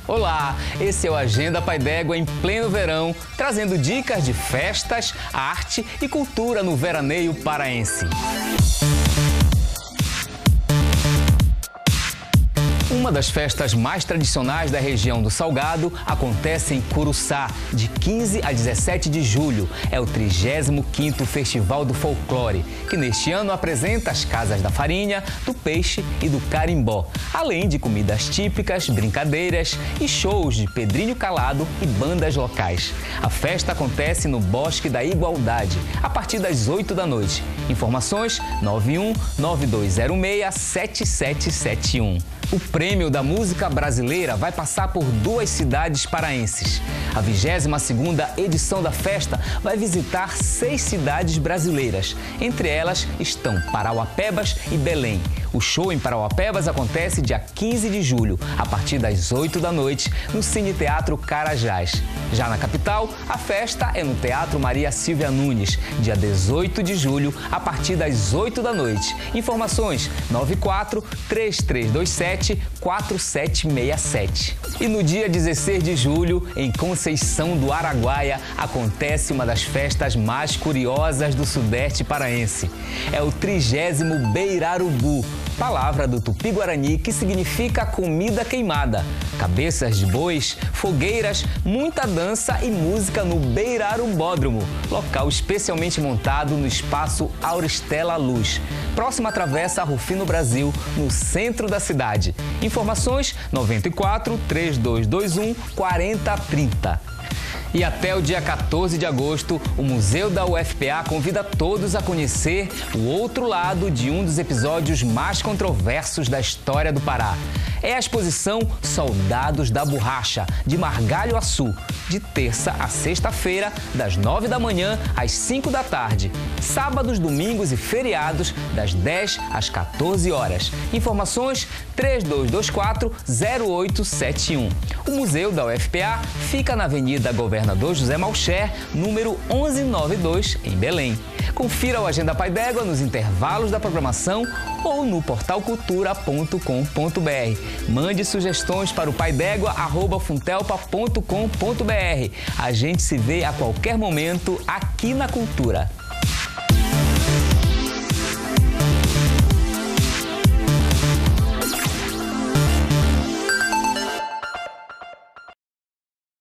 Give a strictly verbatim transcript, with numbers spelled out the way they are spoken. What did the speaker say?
Olá, esse é o Agenda Pai d'Égua em pleno verão, trazendo dicas de festas, arte e cultura no veraneio paraense. Uma das festas mais tradicionais da região do Salgado acontece em Curuçá, de quinze a dezessete de julho. É o trigésimo quinto Festival do Folclore, que neste ano apresenta as casas da farinha, do peixe e do carimbó, além de comidas típicas, brincadeiras e shows de Pedrinho Calado e bandas locais. A festa acontece no Bosque da Igualdade, a partir das oito da noite. Informações nove um nove dois zero seis sete sete sete um. O Prêmio da Música Brasileira vai passar por duas cidades paraenses. A vigésima segunda edição da festa vai visitar seis cidades brasileiras. Entre elas estão Parauapebas e Belém. O show em Parauapebas acontece dia quinze de julho, a partir das oito da noite, no Cine Teatro Carajás. Já na capital, a festa é no Teatro Maria Silvia Nunes, dia dezoito de julho, a partir das oito da noite. Informações nove quatro três três dois sete quatro sete seis sete. E no dia dezesseis de julho, em Conceição do Araguaia, acontece uma das festas mais curiosas do Sudeste paraense. É o trigésimo Beirarubu, palavra do Tupi-Guarani que significa comida queimada. Cabeças de bois, fogueiras, muita dança e música no Beirarubódromo, local especialmente montado no espaço Auristela Luz, próxima à Travessa Rufino Brasil, no centro da cidade. Informações nove quatro três dois dois um quatro zero três zero. E até o dia quatorze de agosto, o Museu da U F P A convida todos a conhecer o outro lado de um dos episódios mais controversos da história do Pará. É a exposição Soldados da Borracha, de Margalho Açu, de terça a sexta-feira, das nove da manhã às cinco da tarde. Sábados, domingos e feriados, das dez às quatorze horas. Informações três dois dois quatro zero oito sete um. O Museu da U F P A fica na Avenida Governador José Malcher, número onze noventa e dois, em Belém. Confira o Agenda Pai d'Égua nos intervalos da programação ou no portal cultura ponto com ponto br. Mande sugestões para o paidégua arroba funtelpa ponto com ponto br. A gente se vê a qualquer momento aqui na Cultura.